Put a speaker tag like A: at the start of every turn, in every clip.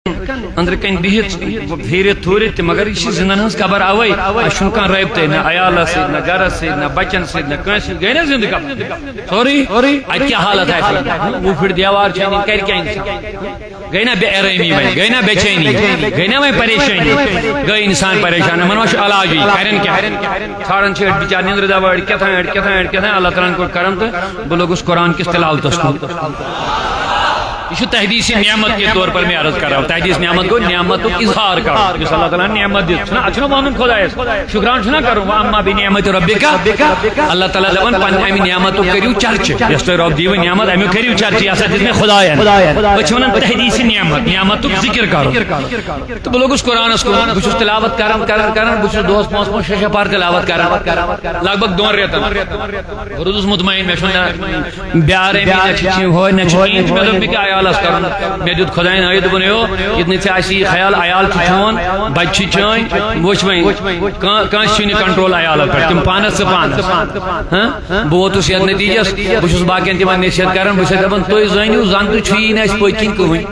A: اندر کن بہت پھیرت تھورت مگر یہ زندن ہز خبر اوے اچھن کان رابطہ نہ عیالس ست نہ گرس ست نہ بچن ست نہ کنس گئی نا زندگی سوری ات کیا حالت ہے وہ پھر دیوار چھ کر کیا گئی نا بے آرامی گئی نا بے چینی گئی نا وہیں پریشانی گئی انسان پریشان من وش علاج کرن کیا ژھانڈان چھ بچار نیندر دوا کیا تھا اللہ تعالیٰ کو کرم تو بہ لوگس قرآن کس تلاوتس یہ تحدیث نعمت کے طور پر میں عرض کر رہا ہوں تحدیث نعمت کو نعمت اظہار کرو جس اللہ تعالیٰ نے نعمت دی اچھا وانن خدا شکران چھنا کرو اما بنعمت ربک اللہ تعالیٰ دپان پن امی نعمت کریو چرچ یس تہ رب دیو نعمت امی کریو چرچ یہ دس میں خداین بچ ونان تحدیث نعمت ذکر کرو تو بہ لوگس قرآنس کو بہ تلاوت کران بہ دوس پانچ شش پار تلاوت کران لگ بھگ 2 ریتن روز مطمئن میں چھنا بیارے میں چھ ہوئے نہ چھ میں میں دیت خداین آیت بنیو اتنی ثی خیال عیال چون بچہ چین وچ وین کانس چھ کنٹرول عیال پہ تم پانس بہ ووتس یتھ نتیجس بہت باقین تمہ نصیحت کران بہت دپان تھی زنو زن تو چھ نا پتہ کن کہین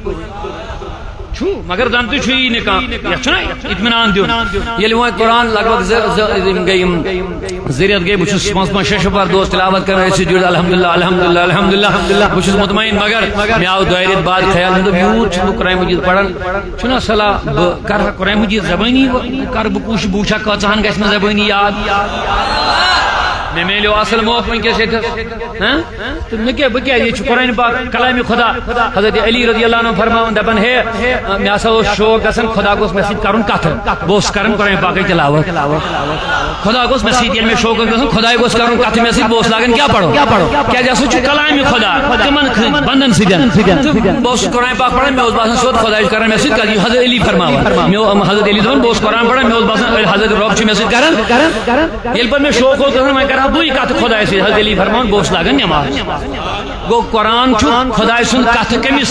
A: مگر زن تو چھ نا کھانا اطمینان دیون یل وہ قرآن لگ بھگ گئی ذریعت گئی بہت 5 6 بار دوست تلاوت کر جڑ الحمدللہ الحمدللہ الحمدللہ بہت مطمئن مگر میں آو 2 ریت بعد خیال میں یوت قرآن مجید پڑھان چھنا صلاح کر قرآن مجید زبانی کر بہ کوشش بوچھا کچھان گھس میں زبانی یاد میں میلیو اصل موقع ونکس تو نکے بکیا یہ قرآن پاک کلام خدا حضرت علی رضی اللہ عنہ فرماون دپان ہے میں ہسا شوق گژھان خدا گوس مے سۭتۍ کرُن کتھ بہٕ اوسُس کران قرآن پاکٕچ تلاوت خدا گوس مے سۭتۍ ییٚلہِ مےٚ شوق اوس گژھان خداے گوس کرُن کتھ مے سۭتۍ بہٕ اوسُس لاگان کیاہ پرُن کیازِ ہسا چھُ کلام خدا تمن بندن سۭتۍ بہٕ اوسُس قرآن پاک پران مےٚ اوس باسان سیوٚد خداے چھُ کران مے سۭتۍ کتھ حضرت علی فرماوان مےٚ حضرت علی دپان بہٕ اوسُس قرآن پران مےٚ اوس باسان حضرت رب چھُ مے سۭتۍ کران ییٚلہِ پتہٕ مےٚ شوق اوس گژھان وۄنۍ کرہا بٕے کتھ خدا سے حضرت علی فرمان بہت لاگن نماز گو قرآن خدا سن کت کمس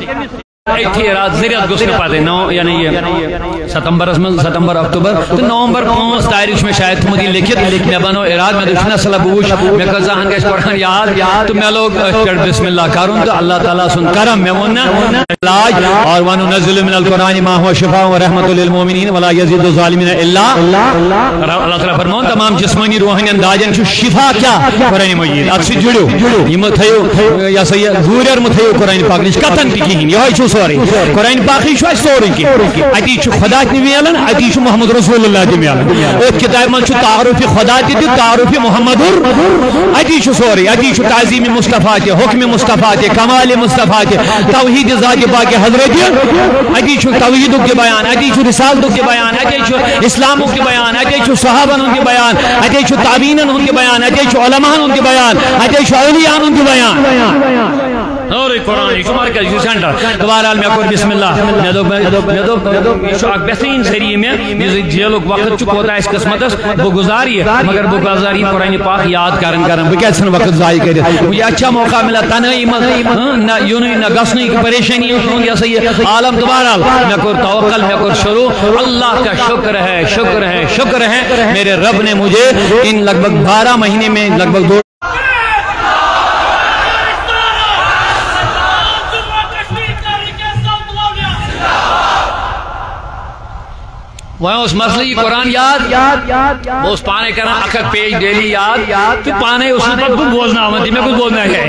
A: رات ذریعت گوس پتہ یعنی یہ ستمبر اکتوبر تو نومبر 5 تاریخ میں شاید تھمت لکھت میں بنو اراد میں دشنا صلاح بوش میں کزاہن گھس پڑھان یاد تو میں لوگ بسم اللہ کروں تو اللہ تعالیٰ سن کرم میں وننا علاج اور وننزل من القرآن ما هو شفاء و رحمت للمؤمنین ولا یزید الظالمین الا اللہ تعالیٰ فرمان تمام جسمانی روحانی انداجن چھ شفا کیا قرآن مجید ات سے جڑو یہ تھیو یا سا گورر متھیو قرآن پاک نش کتن تہ کہین یہ سوری قرآن پاک چھ سوری کی اتی چھ خدا تہ ملان اتی چھ محمد رسول اللہ تہ ملان ات کتاب من چھ تعارف خدا تہ تعارف محمد اتی چھ سوری اتی چھ تعظیم مصطفیٰ تہ حکم مصطفیٰ تہ کمال مصطفیٰ تہ توحید ذات پاک حضرت اتی چھ توحید کے بیان اتی چھ رسالت کے بیان اتی چھ اسلام کے بیان اتی چھ صحابہ کے بیان اتی چھ تابعین کے بیان اتی چھ علماء کے بیان اتی چھ اولیاء کے بیان اور قرآن یہ مرکز یہ سینٹر بہرحال میں کور بسم اللہ میں اک بہترین ذریعہ میں جیلک وقت کوتا اس قسمت بہ گزاری مگر بہ گزاری قرآن پاک یاد کرن بہ کیا وقت ضائع کر مجھے اچھا موقع ملا تنہائی نہ یون نہ گھسنے کی پریشانی یہ عالم بہرحال میں کور توکل میں کور شروع اللہ کا شکر ہے شکر ہے شکر ہے میرے رب نے مجھے ان لگ بھگ 12 مہینے میں لگ بھگ 2 وہ اس مسئلہ قرآن یاد وہ اس پانے کرنا اکھر پیج ڈیلی یاد تو پانے اس پر بولنا آمد میں کچھ بولنا ہے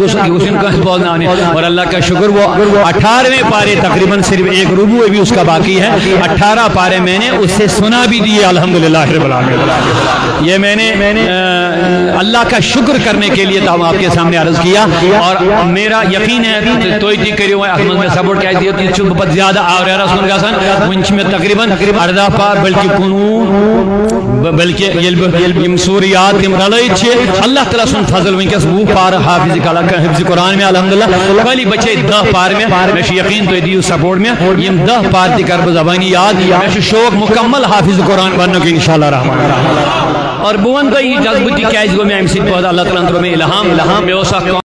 A: اور اللہ کا شکر وہ 18ویں پارے تقریباً صرف 1 ربع بھی اس کا باقی ہے 18 پارے میں نے اس سے سنا بھی دیے الحمدللہ رب العالمین یہ میں نے اللہ کا شکر کرنے کے لیے تو آپ کے سامنے عرض کیا اور میرا یقین ہے تو ہی کریو احمد میں سپورٹ کیا دیو تھی چھو بہت زیادہ آور ہے رسول گاسن ونچ میں تقریباً 18 پار بلکہ کنون بلکہ یم سوریات یم رلائی چھے اللہ تعالیٰ سن فضل ونکس 2 پار حافظ قرآن میں الحمدللہ خالی بچے 10 پار میں یقین تو دیو سپورٹ میں یم 10 پار تی کرب زبانی یاد میں شوق مکمل حافظ قرآن بننے کی انشاءاللہ رحمان اور بون تو یہ جذبتی کیس گو میں امسی پہد اللہ تعالیٰ میں الہام میں